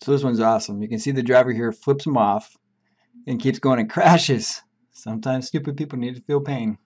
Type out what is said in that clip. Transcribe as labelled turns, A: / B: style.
A: So this one's awesome. You can see the driver here flips him off and keeps going and crashes. Sometimes stupid people need to feel pain.